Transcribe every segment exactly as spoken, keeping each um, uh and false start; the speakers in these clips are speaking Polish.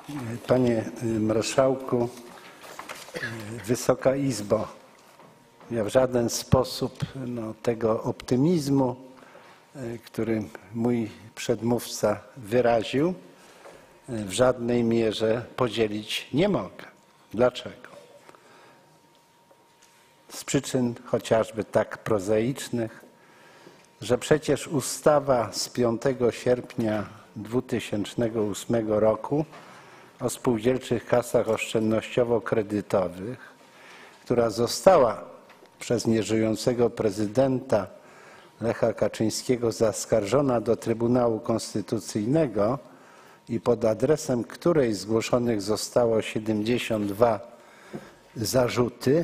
Panie Marszałku, Wysoka Izbo, ja w żaden sposób no, tego optymizmu, który mój przedmówca wyraził, w żadnej mierze podzielić nie mogę. Dlaczego? Z przyczyn chociażby tak prozaicznych, że przecież ustawa z piątego sierpnia dwa tysiące ósmego roku o spółdzielczych kasach oszczędnościowo-kredytowych, która została przez nieżyjącego prezydenta Lecha Kaczyńskiego zaskarżona do Trybunału Konstytucyjnego i pod adresem której zgłoszonych zostało siedemdziesiąt dwa zarzuty,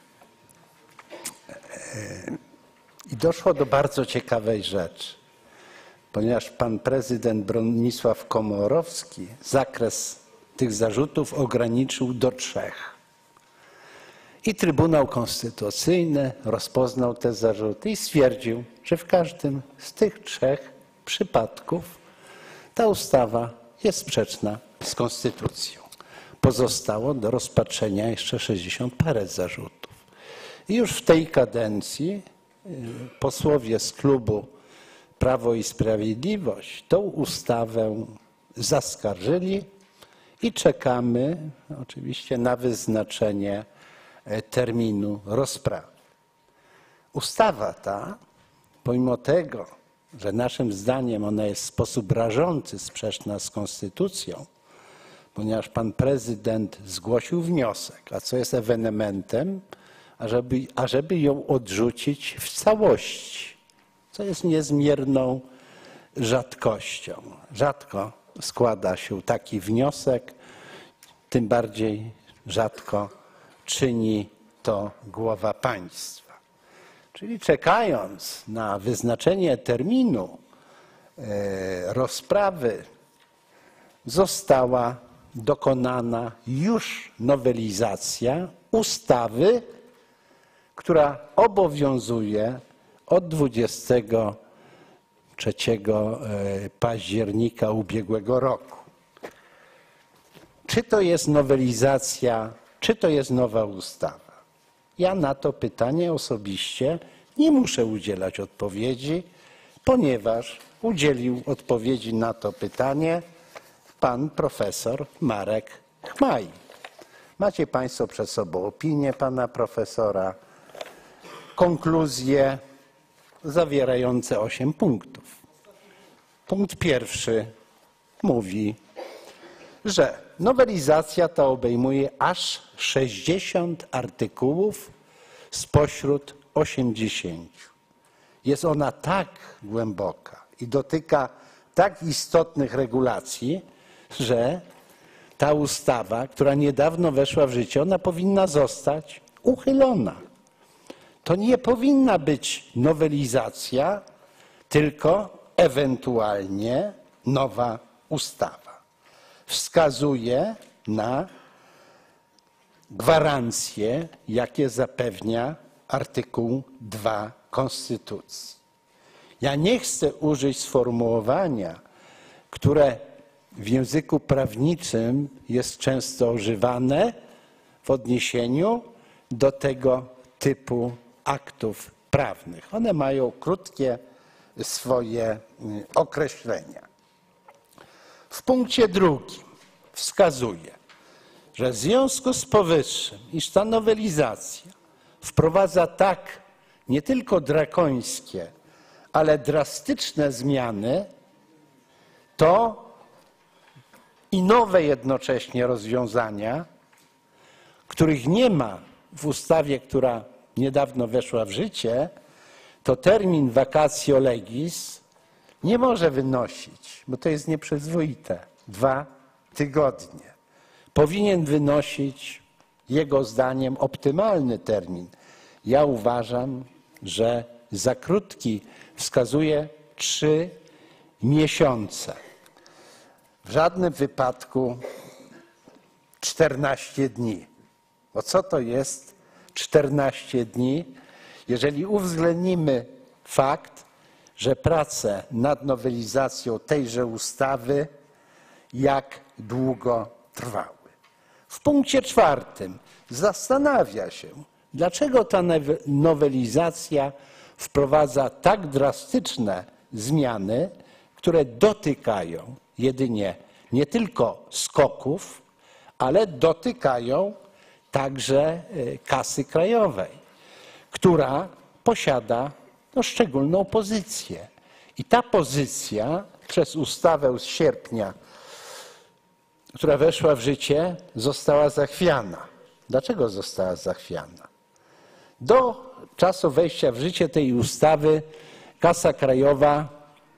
i doszło do bardzo ciekawej rzeczy, ponieważ pan prezydent Bronisław Komorowski zakres tych zarzutów ograniczył do trzech. I Trybunał Konstytucyjny rozpoznał te zarzuty i stwierdził, że w każdym z tych trzech przypadków ta ustawa jest sprzeczna z konstytucją. Pozostało do rozpatrzenia jeszcze sześćdziesiąt parę zarzutów. I już w tej kadencji posłowie z klubu Prawo i Sprawiedliwość tą ustawę zaskarżyli i czekamy oczywiście na wyznaczenie terminu rozprawy. Ustawa ta, pomimo tego, że naszym zdaniem ona jest w sposób rażący sprzeczna z konstytucją, ponieważ pan prezydent zgłosił wniosek, a co jest ewenementem, ażeby, ażeby ją odrzucić w całości, co jest niezmierną rzadkością. Rzadko składa się taki wniosek, tym bardziej rzadko czyni to głowa państwa. Czyli czekając na wyznaczenie terminu rozprawy, została dokonana już nowelizacja ustawy, która obowiązuje od dwudziestego trzeciego października ubiegłego roku. Czy to jest nowelizacja, czy to jest nowa ustawa? Ja na to pytanie osobiście nie muszę udzielać odpowiedzi, ponieważ udzielił odpowiedzi na to pytanie pan profesor Marek Chmaj. Macie państwo przed sobą opinię pana profesora, konkluzje zawierające osiem punktów. Punkt pierwszy mówi, że nowelizacja ta obejmuje aż sześćdziesiąt artykułów spośród osiemdziesięciu. Jest ona tak głęboka i dotyka tak istotnych regulacji, że ta ustawa, która niedawno weszła w życie, ona powinna zostać uchylona. To nie powinna być nowelizacja, tylko ewentualnie nowa ustawa. Wskazuje na gwarancje, jakie zapewnia artykuł dwa Konstytucji. Ja nie chcę użyć sformułowania, które w języku prawniczym jest często używane w odniesieniu do tego typu aktów prawnych. One mają krótkie swoje określenia. W punkcie drugim wskazuje, że w związku z powyższym, iż ta nowelizacja wprowadza tak nie tylko drakońskie, ale drastyczne zmiany, to i nowe jednocześnie rozwiązania, których nie ma w ustawie, która niedawno weszła w życie, to termin vacatio legis nie może wynosić, bo to jest nieprzyzwoite, dwa tygodnie. Powinien wynosić, jego zdaniem, optymalny termin. Ja uważam, że za krótki, wskazuje trzy miesiące. W żadnym wypadku czternaście dni. Bo co to jest czternaście dni, jeżeli uwzględnimy fakt, że prace nad nowelizacją tejże ustawy jak długo trwały. W punkcie czwartym zastanawia się, dlaczego ta nowelizacja wprowadza tak drastyczne zmiany, które dotykają jedynie nie tylko SKOK-ów, ale dotykają także kasy krajowej, która posiada no, szczególną pozycję. I ta pozycja przez ustawę z sierpnia, która weszła w życie, została zachwiana. Dlaczego została zachwiana? Do czasu wejścia w życie tej ustawy Kasa Krajowa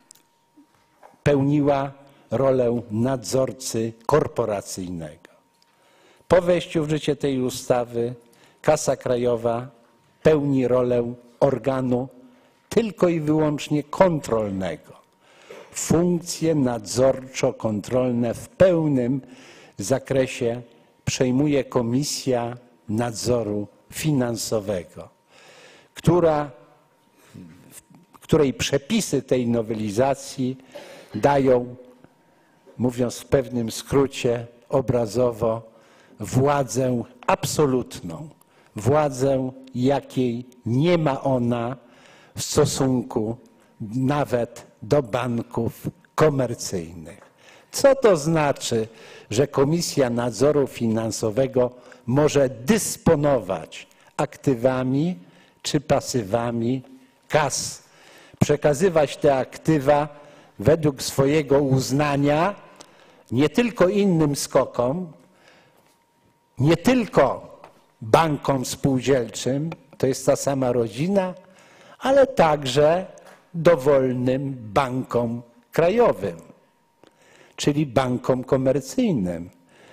pełniła rolę nadzorcy korporacyjnego. Po wejściu w życie tej ustawy Kasa Krajowa pełni rolę organu tylko i wyłącznie kontrolnego. Funkcje nadzorczo-kontrolne w pełnym zakresie przejmuje Komisja Nadzoru Finansowego, która, której przepisy tej nowelizacji dają, mówiąc w pewnym skrócie, obrazowo, władzę absolutną, władzę, jakiej nie ma ona w stosunku nawet do banków komercyjnych. Co to znaczy, że Komisja Nadzoru Finansowego może dysponować aktywami czy pasywami kas, przekazywać te aktywa według swojego uznania nie tylko innym SKOK-om, nie tylko bankom spółdzielczym, to jest ta sama rodzina, ale także dowolnym bankom krajowym, czyli bankom komercyjnym.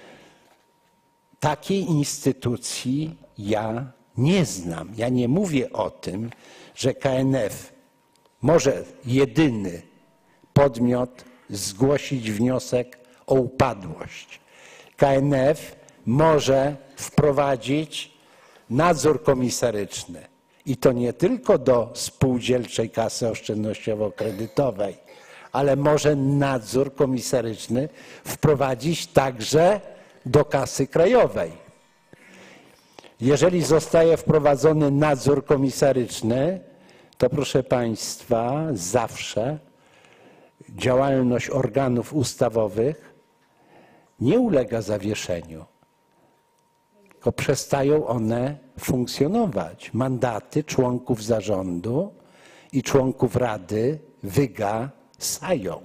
Takiej instytucji ja nie znam. Ja nie mówię o tym, że K N F może jedyny podmiot zgłosić wniosek o upadłość. K N F może wprowadzić nadzór komisaryczny i to nie tylko do Spółdzielczej Kasy Oszczędnościowo-Kredytowej, ale może nadzór komisaryczny wprowadzić także do Kasy Krajowej. Jeżeli zostaje wprowadzony nadzór komisaryczny, to proszę Państwa, zawsze działalność organów ustawowych nie ulega zawieszeniu, tylko przestają one funkcjonować. Mandaty członków zarządu i członków rady wygasają.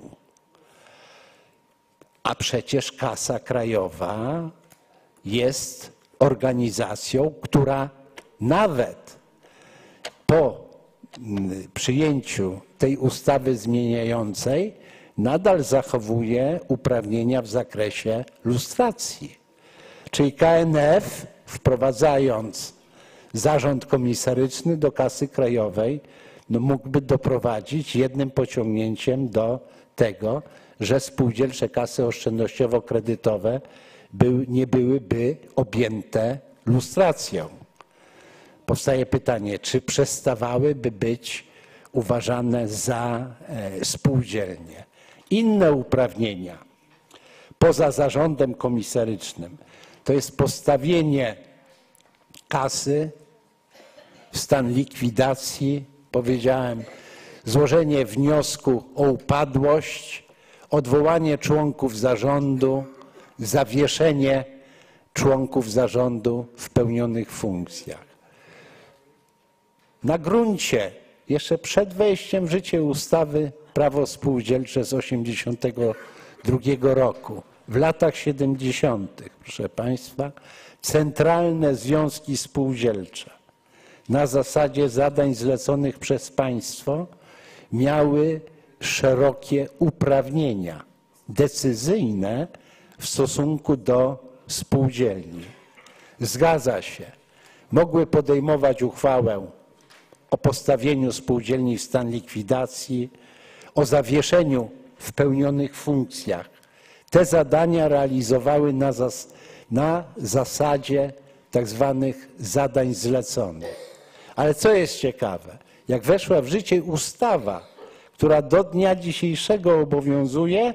A przecież Kasa Krajowa jest organizacją, która nawet po przyjęciu tej ustawy zmieniającej nadal zachowuje uprawnienia w zakresie lustracji. Czyli K N F, wprowadzając zarząd komisaryczny do Kasy Krajowej, no mógłby doprowadzić jednym pociągnięciem do tego, że spółdzielcze kasy oszczędnościowo-kredytowe był, nie byłyby objęte lustracją. Powstaje pytanie, czy przestawałyby być uważane za e, spółdzielnie. Inne uprawnienia poza zarządem komisarycznym to jest postawienie kasy w stan likwidacji, powiedziałem, złożenie wniosku o upadłość, odwołanie członków zarządu, zawieszenie członków zarządu w pełnionych funkcjach. Na gruncie jeszcze przed wejściem w życie ustawy Prawo spółdzielcze z osiemdziesiątego drugiego roku, w latach siedemdziesiątych, proszę Państwa, centralne związki spółdzielcze na zasadzie zadań zleconych przez państwo miały szerokie uprawnienia decyzyjne w stosunku do spółdzielni. Zgadza się, mogły podejmować uchwałę o postawieniu spółdzielni w stan likwidacji, o zawieszeniu w pełnionych funkcjach. Te zadania realizowały na, zas na zasadzie tak zwanych zadań zleconych. Ale co jest ciekawe, jak weszła w życie ustawa, która do dnia dzisiejszego obowiązuje,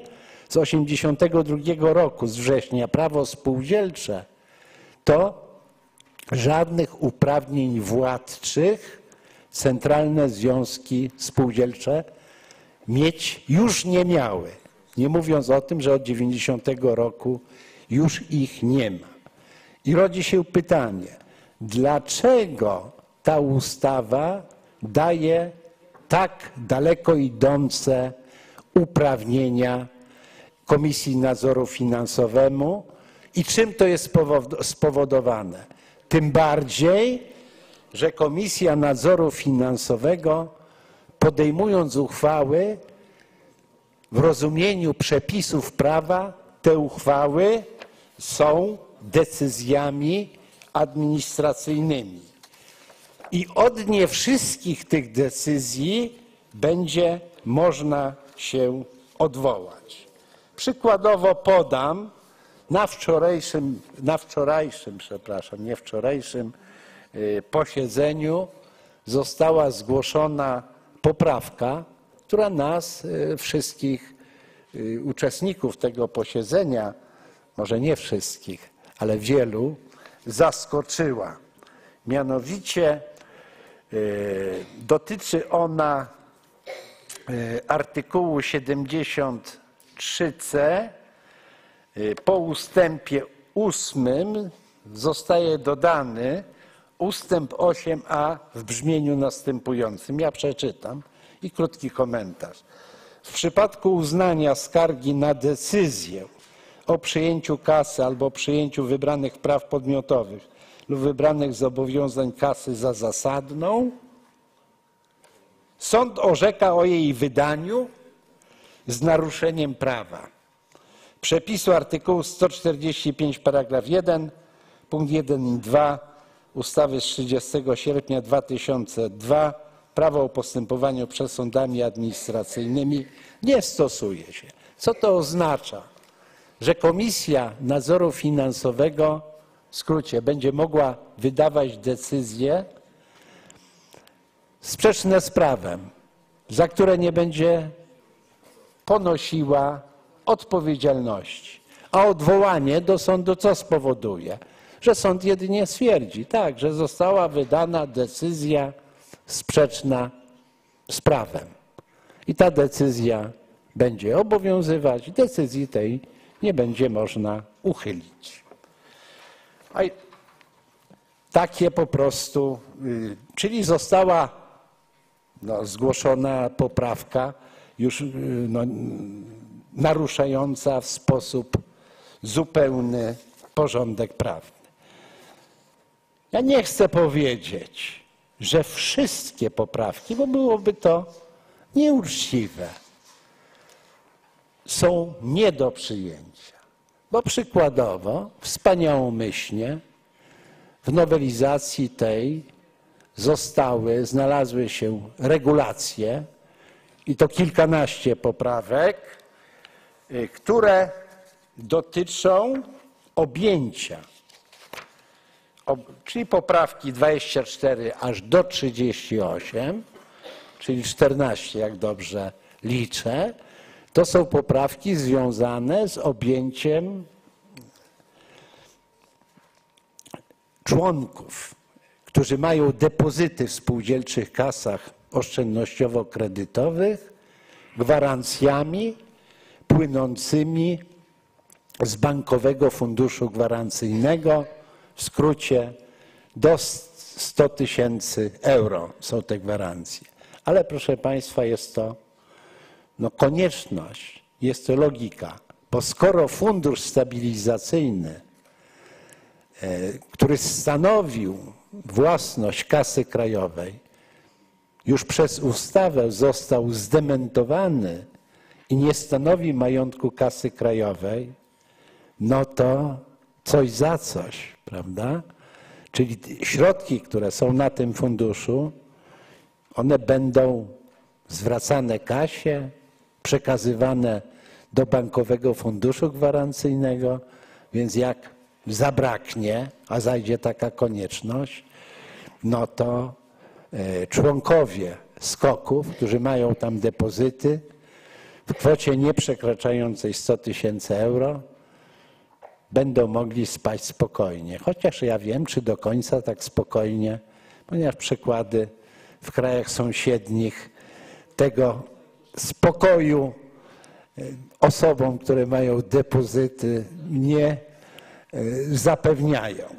z osiemdziesiątego drugiego roku, z września, prawo spółdzielcze, to żadnych uprawnień władczych centralne związki spółdzielcze mieć już nie miały. Nie mówiąc o tym, że od dziewięćdziesiątego roku już ich nie ma. I rodzi się pytanie, dlaczego ta ustawa daje tak daleko idące uprawnienia Komisji Nadzoru Finansowemu i czym to jest spowodowane? Tym bardziej, że Komisja Nadzoru Finansowego, podejmując uchwały w rozumieniu przepisów prawa, te uchwały są decyzjami administracyjnymi. I od nie wszystkich tych decyzji będzie można się odwołać. Przykładowo podam, na wczorajszym, na wczorajszym, przepraszam, nie wczorajszym posiedzeniu została zgłoszona poprawka, która nas wszystkich uczestników tego posiedzenia, może nie wszystkich, ale wielu, zaskoczyła. Mianowicie dotyczy ona artykułu siedemdziesiąt trzy c. Po ustępie ósmym zostaje dodany ustęp osiem a w brzmieniu następującym. Ja przeczytam i krótki komentarz. W przypadku uznania skargi na decyzję o przyjęciu kasy albo przyjęciu wybranych praw podmiotowych lub wybranych zobowiązań kasy za zasadną, sąd orzeka o jej wydaniu z naruszeniem prawa. Przepisu artykułu sto czterdzieści pięć paragraf jeden, punkt jeden i dwa ustawy z trzydziestego sierpnia dwa tysiące drugiego prawo o postępowaniu przed sądami administracyjnymi nie stosuje się. Co to oznacza? Że Komisja Nadzoru Finansowego, w skrócie, będzie mogła wydawać decyzje sprzeczne z prawem, za które nie będzie ponosiła odpowiedzialności. A odwołanie do sądu co spowoduje? Że sąd jedynie stwierdzi, tak, że została wydana decyzja sprzeczna z prawem. I ta decyzja będzie obowiązywać, decyzji tej nie będzie można uchylić. A takie po prostu, czyli została no, zgłoszona poprawka już no, naruszająca w sposób zupełny porządek prawny. Ja nie chcę powiedzieć, że wszystkie poprawki, bo byłoby to nieuczciwe, są nie do przyjęcia. Bo przykładowo, wspaniałomyślnie w nowelizacji tej zostały, znalazły się regulacje i to kilkanaście poprawek, które dotyczą objęcia, czyli poprawki dwadzieścia cztery aż do trzydziestu ośmiu, czyli czternaście, jak dobrze liczę, to są poprawki związane z objęciem członków, którzy mają depozyty w spółdzielczych kasach oszczędnościowo-kredytowych, gwarancjami płynącymi z Bankowego Funduszu Gwarancyjnego, w skrócie do stu tysięcy euro są te gwarancje. Ale proszę Państwa, jest to no, konieczność, jest to logika, bo skoro Fundusz Stabilizacyjny, który stanowił własność kasy krajowej, już przez ustawę został zdementowany i nie stanowi majątku kasy krajowej, no to coś za coś, prawda? Czyli środki, które są na tym funduszu, one będą zwracane kasie, przekazywane do Bankowego Funduszu Gwarancyjnego, więc jak zabraknie, a zajdzie taka konieczność, no to członkowie SKOK-ów, którzy mają tam depozyty, w kwocie nieprzekraczającej sto tysięcy euro będą mogli spać spokojnie. Chociaż ja wiem, czy do końca tak spokojnie, ponieważ przykłady w krajach sąsiednich tego spokoju osobom, które mają depozyty, nie zapewniają.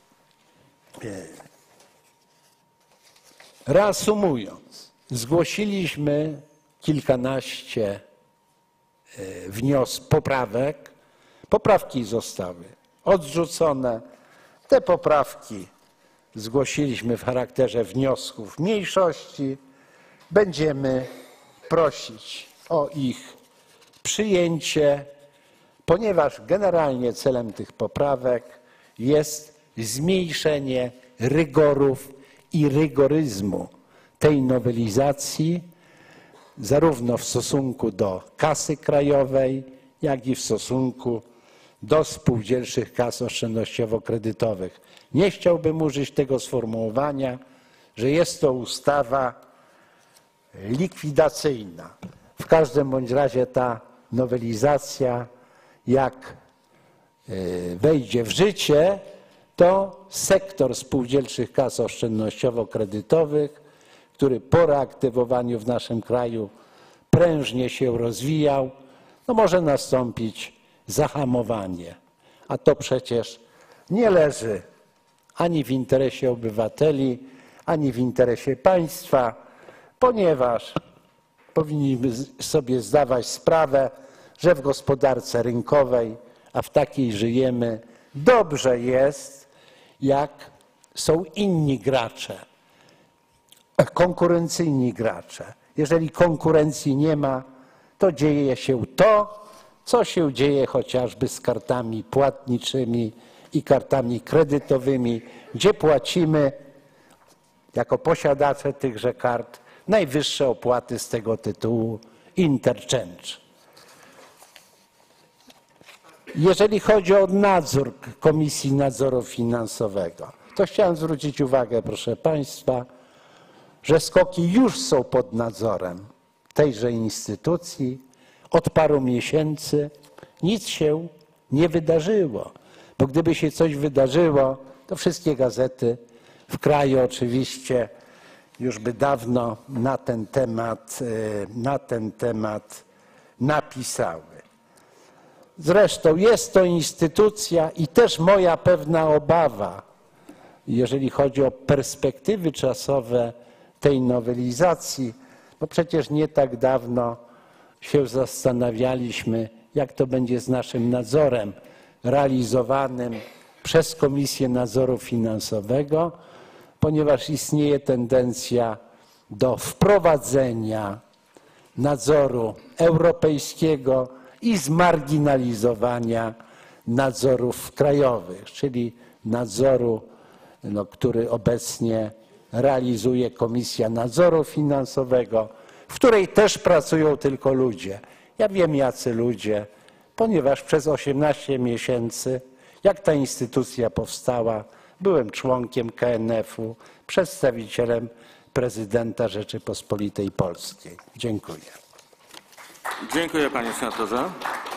Reasumując, zgłosiliśmy kilkanaście wniosków, poprawek. Poprawki zostały odrzucone. Te poprawki zgłosiliśmy w charakterze wniosków mniejszości. Będziemy prosić o ich przyjęcie, ponieważ generalnie celem tych poprawek jest zmniejszenie rygorów i rygoryzmu tej nowelizacji, zarówno w stosunku do kasy krajowej, jak i w stosunku do spółdzielczych kas oszczędnościowo-kredytowych. Nie chciałbym użyć tego sformułowania, że jest to ustawa likwidacyjna. W każdym bądź razie ta nowelizacja, jak wejdzie w życie, to sektor spółdzielczych kas oszczędnościowo-kredytowych, który po reaktywowaniu w naszym kraju prężnie się rozwijał, no może nastąpić zahamowanie. A to przecież nie leży ani w interesie obywateli, ani w interesie państwa, ponieważ powinniśmy sobie zdawać sprawę, że w gospodarce rynkowej, a w takiej żyjemy, dobrze jest, jak są inni gracze, konkurencyjni gracze. Jeżeli konkurencji nie ma, to dzieje się to, co się dzieje chociażby z kartami płatniczymi i kartami kredytowymi, gdzie płacimy jako posiadacze tychże kart najwyższe opłaty z tego tytułu interchange. Jeżeli chodzi o nadzór Komisji Nadzoru Finansowego, to chciałem zwrócić uwagę, proszę państwa, że SKOK-i już są pod nadzorem tejże instytucji. Od paru miesięcy nic się nie wydarzyło, bo gdyby się coś wydarzyło, to wszystkie gazety w kraju oczywiście już by dawno na ten temat, na ten temat napisały. Zresztą jest to instytucja i też moja pewna obawa, jeżeli chodzi o perspektywy czasowe tej nowelizacji, bo przecież nie tak dawno się zastanawialiśmy, jak to będzie z naszym nadzorem realizowanym przez Komisję Nadzoru Finansowego, ponieważ istnieje tendencja do wprowadzenia nadzoru europejskiego i zmarginalizowania nadzorów krajowych, czyli nadzoru, no, który obecnie realizuje Komisja Nadzoru Finansowego, w której też pracują tylko ludzie. Ja wiem, jacy ludzie, ponieważ przez osiemnaście miesięcy, jak ta instytucja powstała, byłem członkiem K N F-u, przedstawicielem prezydenta Rzeczypospolitej Polskiej. Dziękuję. Dziękuję, panie senatorze.